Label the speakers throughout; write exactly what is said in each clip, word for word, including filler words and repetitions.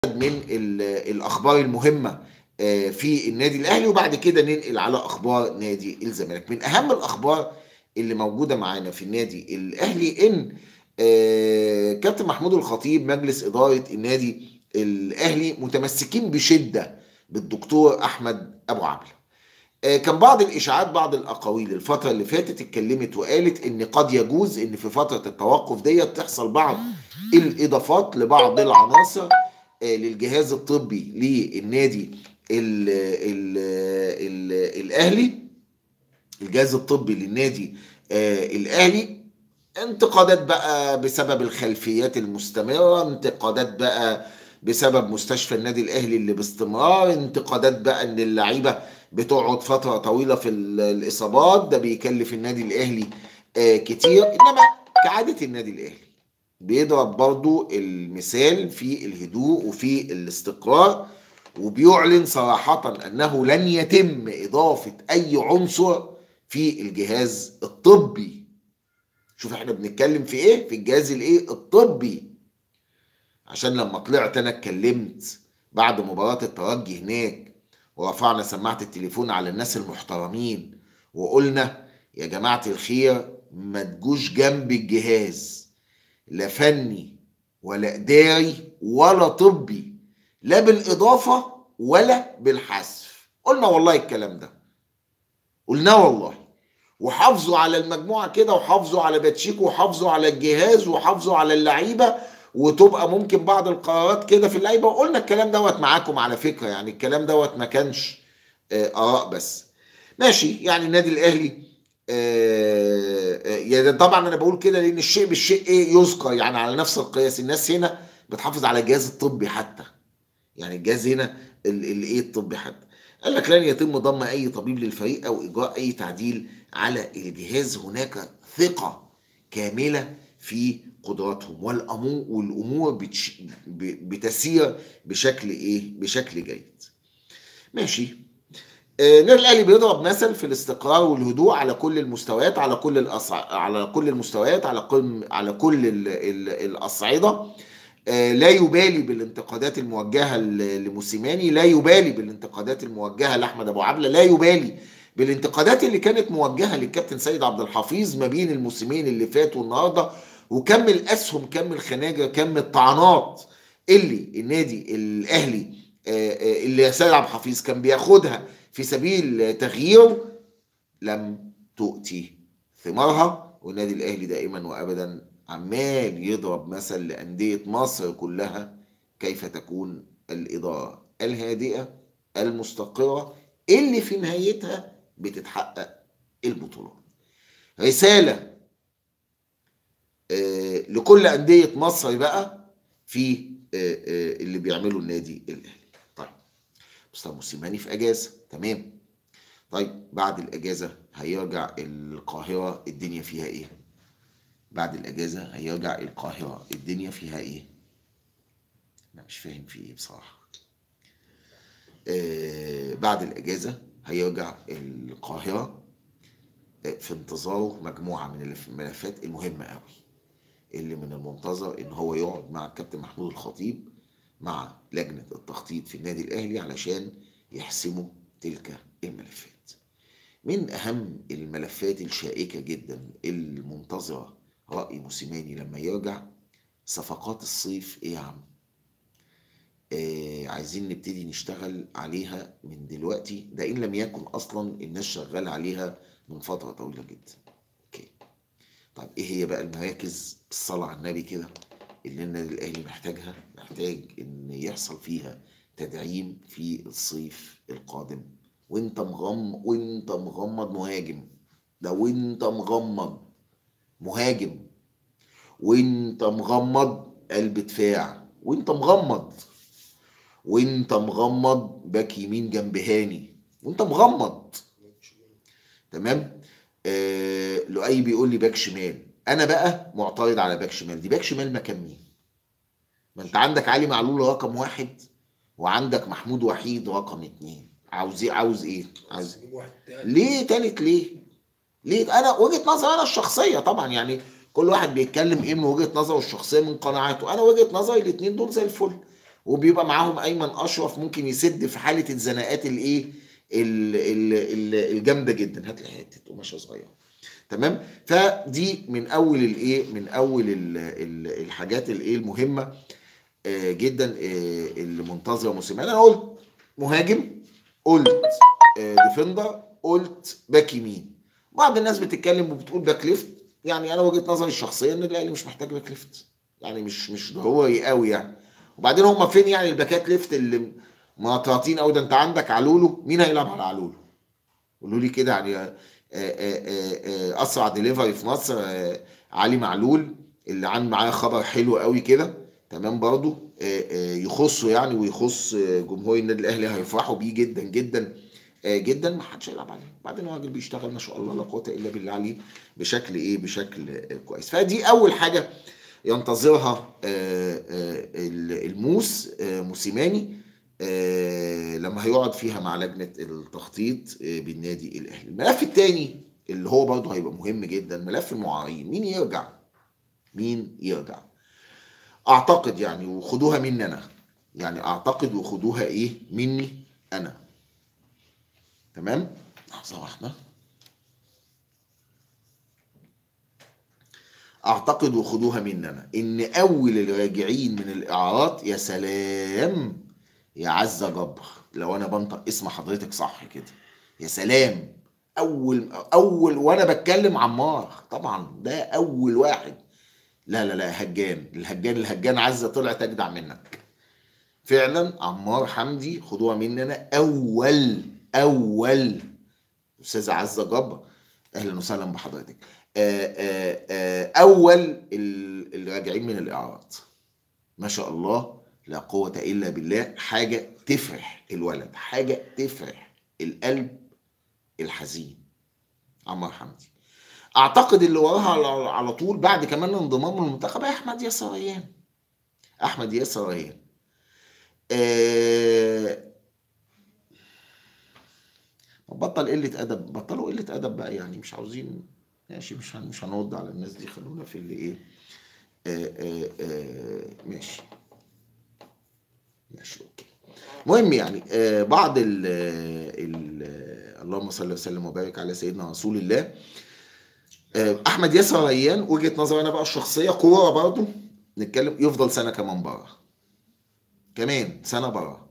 Speaker 1: من الاخبار المهمه في النادي الاهلي، وبعد كده ننقل على اخبار نادي الزمالك. من اهم الاخبار اللي موجوده معانا في النادي الاهلي ان كابتن محمود الخطيب مجلس اداره النادي الاهلي متمسكين بشده بالدكتور احمد ابو عبله. كان بعض الاشاعات، بعض الاقاويل الفتره اللي فاتت اتكلمت وقالت ان قد يجوز ان في فتره التوقف ديت تحصل بعض الاضافات لبعض العناصر للجهاز الطبي للنادي ال ال ال الاهلي، الجهاز الطبي للنادي الاهلي. انتقادات بقى بسبب الخلفيات المستمره، انتقادات بقى بسبب مستشفى النادي الاهلي اللي باستمرار، انتقادات بقى ان اللعيبه بتقعد فتره طويله في الاصابات، ده بيكلف النادي الاهلي كتير. انما كعاده النادي الاهلي بيضرب برضو المثال في الهدوء وفي الاستقرار، وبيعلن صراحة أنه لن يتم إضافة أي عنصر في الجهاز الطبي. شوف احنا بنتكلم في ايه؟ في الجهاز الايه؟ الطبي. عشان لما طلعت انا اتكلمت بعد مباراة الترجي هناك ورفعنا سماعة التليفون على الناس المحترمين وقلنا يا جماعة الخير ما تجوش جنب الجهاز، لا فني ولا إداري ولا طبي، لا بالإضافة ولا بالحذف. قلنا والله الكلام ده، قلناه والله، وحافظوا على المجموعة كده، وحافظوا على باتشيكو، وحافظوا على الجهاز، وحافظوا على اللعيبة، وتبقى ممكن بعض القرارات كده في اللعيبة. وقلنا الكلام دوت معاكم على فكرة، يعني الكلام دوت ما كانش آراء بس. ماشي، يعني النادي الأهلي يعني طبعا انا بقول كده لان الشيء بالشيء ايه يذكر، يعني على نفس القياس الناس هنا بتحافظ على الجهاز الطبي حتى، يعني الجهاز هنا الايه الطبي حتى. قال لك لن يتم ضم اي طبيب للفريق او اجراء اي تعديل على الجهاز، هناك ثقه كامله في قدراتهم والامور والامور بتش... بتسير بشكل ايه بشكل جيد. ماشي. النادي الاهلي بيضرب مثل في الاستقرار والهدوء على كل المستويات، على كل الأصع... على كل المستويات على كل على كل ال... ال... الاصعده. لا يبالي بالانتقادات الموجهه لموسيماني، لا يبالي بالانتقادات الموجهه لاحمد ابو عبله، لا يبالي بالانتقادات اللي كانت موجهه للكابتن سيد عبد الحفيظ ما بين الموسمين اللي فاتوا والنهارده، وكم الاسهم، كم الخناجر، كم الطعنات اللي النادي الاهلي اللي سيد عبد الحفيظ كان بياخدها في سبيل تغييره لم تؤتي ثمارها. والنادي الاهلي دائما وابدا عمال يضرب مثل لأندية مصر كلها كيف تكون الإدارة الهادئة المستقرة اللي في نهايتها بتتحقق البطولات. رسالة آه لكل أندية مصر بقى في آه آه اللي بيعمله النادي الأهلي. طيب مستر موسيماني في أجازة، تمام. طيب بعد الأجازة هيرجع القاهرة، الدنيا فيها إيه؟ بعد الأجازة هيرجع القاهرة، الدنيا فيها إيه؟ أنا مش فاهم في إيه بصراحة. آه بعد الأجازة هيرجع القاهرة آه في انتظاره مجموعة من الملفات المهمة قوي، اللي من المنتظر إن هو يقعد مع الكابتن محمود الخطيب مع لجنة التخطيط في النادي الأهلي علشان يحسموا تلك الملفات. من أهم الملفات الشائكة جدا المنتظرة رأي موسيماني لما يرجع صفقات الصيف. ايه يا عم؟ آه عايزين نبتدي نشتغل عليها من دلوقتي، ده ان لم يكن اصلا الناس شغال عليها من فترة طويلة جدا. اوكي. طيب ايه هي بقى المراكز بالصلاة على النبي كده اللي النادي الاهلي محتاجها؟ محتاج ان يحصل فيها تدعيم في الصيف القادم. وانت مغمض وانت مغمض مهاجم، ده وانت مغمض مهاجم، وانت مغمض قلب دفاع، وانت مغمض وانت مغمض باك يمين جنب هاني، وانت مغمض، تمام. آه لؤي بيقول لي باك شمال، انا بقى معترض على باك شمال. دي باك شمال مكان مين؟ ما انت عندك علي معلول رقم واحد، وعندك محمود وحيد رقم اتنين. عاوز ايه؟ عاوز ايه؟ عاوز ليه تالت؟ ليه؟ ليه؟ انا وجهة نظري انا الشخصيه طبعا، يعني كل واحد بيتكلم ايه من وجهة نظره الشخصيه من قناعاته. انا وجهة نظري الاثنين دول زي الفل، وبيبقى معاهم ايمن اشرف ممكن يسد في حاله الزناقات الايه ال- ال- ال- الجامده جدا. هات لي حته قماشه صغيره. تمام. فدي من اول الايه من اول ال- ال- الحاجات الايه المهمه آه، جدا آه، اللي منتظره موسيماني. انا قلت مهاجم، قلت آه، ديفندر، قلت باك يمين. بعض الناس بتتكلم وبتقول باك ليفت. يعني انا وجهه نظري الشخصيه ان الاهلي مش محتاج باك ليفت، يعني مش مش ضروري قوي يعني. وبعدين هم فين يعني الباكات ليفت اللي مطاطين قوي؟ ده انت عندك علولو، مين هيلعب على علولو؟ قولوا لي كده يعني. آه، آه، آه، آه، اسرع ديليفري في مصر آه، علي معلول، اللي عن معاه خبر حلو قوي كده. تمام. برضو آه، آه، يخصه يعني، ويخص آه، جمهور النادي الاهلي، هيفرحوا بيه جدا جدا آه، جدا. ما حدش هيلعب عليه. بعدين هو راجل بيشتغل ما شاء الله لا قوه الا بالله عليه بشكل ايه بشكل آه، كويس. فدي اول حاجه ينتظرها آه، آه، الموس آه، موسيماني آه، لما هيقعد فيها مع لجنة التخطيط آه، بالنادي الأهلي. الملف الثاني اللي هو برضه هيبقى مهم جدا، ملف المعارين. مين يرجع؟ مين يرجع؟ أعتقد يعني، وخدوها مني أنا، يعني أعتقد وخدوها إيه مني أنا. تمام. لحظة واحدة. أعتقد وخدوها مني أنا إن أول الراجعين من الإعارات، يا سلام يا عزة جبر، لو أنا بنطق اسم حضرتك صح كده، يا سلام. أول أول وأنا بتكلم عمار طبعا، ده أول واحد. لا لا لا، هجان الهجان الهجان عزة طلعت أجدع منك فعلا. عمار حمدي خدوها مني أنا، أول أول أستاذة عزة جبر، اهلا وسهلا بحضرتك. آه، آه، آه، اول ال- الراجعين من الاعراض، ما شاء الله لا قوه الا بالله. حاجه تفرح الولد، حاجه تفرح القلب الحزين. عمار حمدي. اعتقد اللي وراها على على طول بعد كمان انضمام المنتخب احمد ياسر ريان. احمد ياسر ريان آه، بطل قله ادب، بطلوا قله ادب بقى يعني، مش عاوزين. ماشي، مش هن- مش هنرد على الناس دي، خلونا في اللي ايه. آه، آه، آه، ماشي. ماشي اوكي. المهم يعني آه، بعض ال ال اللهم صل وسلم وبارك على سيدنا رسول الله. آه، احمد ياسر ريان وجهة نظري انا بقى الشخصيه، كوره برضه نتكلم، يفضل سنه كمان بره، كمان سنه بره.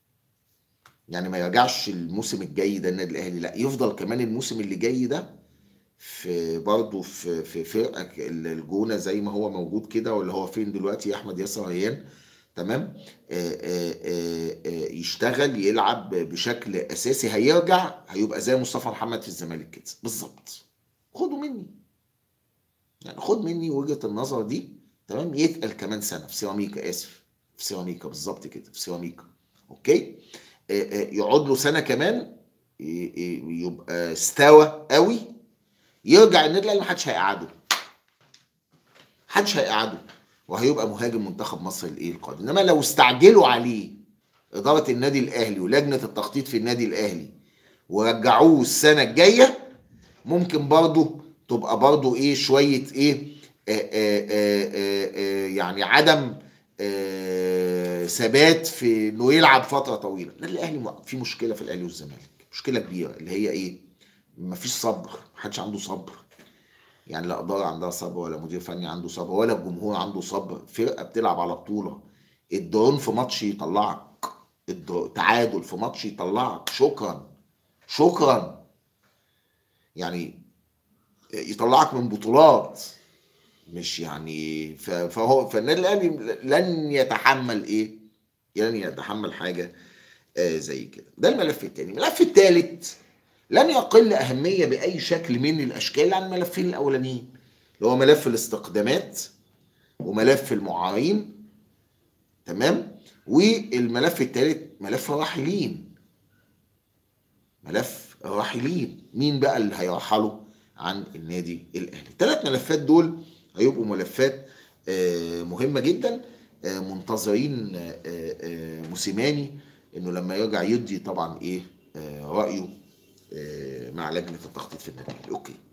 Speaker 1: يعني ما يرجعش الموسم الجاي ده النادي الاهلي، لا يفضل كمان الموسم اللي جاي ده في برضه في في فرقه الجونه زي ما هو موجود كده، ولا هو فين دلوقتي يا احمد ياسر ريان. تمام. آه، آه، آه، آه، يشتغل يلعب بشكل اساسي، هيرجع هيبقى زي مصطفى محمد في الزمالك كده بالظبط. خدوا مني يعني، خد مني وجهة النظر دي. تمام. يتقل كمان سنه في سيراميكا، اسف، في سيراميكا بالظبط كده، في سيراميكا. اوكي. آه، آه، يقعد له سنه كمان ي- ي- يبقى استوى قوي، يرجع النادي الاهلي محدش هيقعده، محدش هيقعده، وهيبقى مهاجم منتخب مصر الايه القادم. انما لو استعجلوا عليه اداره النادي الاهلي ولجنه التخطيط في النادي الاهلي ورجعوه السنه الجايه، ممكن برضه تبقى برضه ايه شويه ايه آآ آآ آآ آآ يعني عدم آه، ثبات في انه يلعب فتره طويله. النادي الاهلي في مشكله في الاهلي والزمالك، مشكله كبيره اللي هي ايه؟ مفيش صبر، محدش عنده صبر. يعني لا إدارة عندها صبر، ولا مدير فني عنده صبر، ولا الجمهور عنده صبر. فرقة بتلعب على بطولة، الدرون في ماتش يطلعك، الدر- تعادل في ماتش يطلعك، شكرا شكرا يعني، يطلعك من بطولات. مش يعني ف- فهو فالنادي الاهلي لن يتحمل ايه؟ لن يتحمل حاجه آه زي كده. ده الملف الثاني. الملف الثالث لن يقل اهميه باي شكل من الاشكال عن الملفين الاولانيين، اللي هو ملف الاستقدامات وملف المعارين. تمام. والملف الثالث ملف الراحلين. ملف الراحلين، مين بقى اللي هيرحلوا عن النادي الاهلي؟ الثلاث ملفات دول هيبقوا ملفات آه، مهمه جدا. آه، منتظرين آه، آه، موسيماني انه لما يرجع يدي طبعا ايه آه، رايه آه، مع لجنه التخطيط في النادي الاهلي. اوكي.